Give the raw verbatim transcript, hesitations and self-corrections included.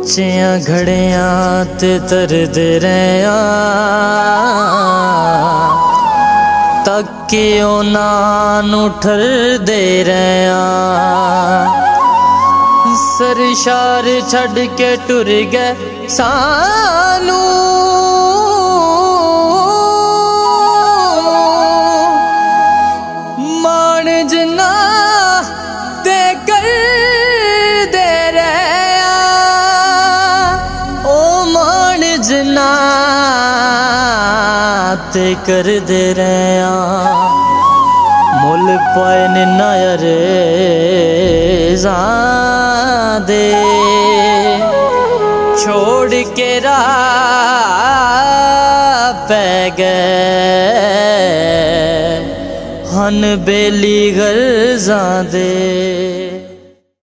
उच्चियां घड़ियां ते तरदे रहिया तके उन्हां नूं ठरदे रहिया। सरशार छड़ के टुर गए सानू मान जना ते कर दे रहा ओ मान जना ते कर दे रहा। मुल पाए नायर दे छोड़ के राह पै गए हन बेली गर्ज़ां दे।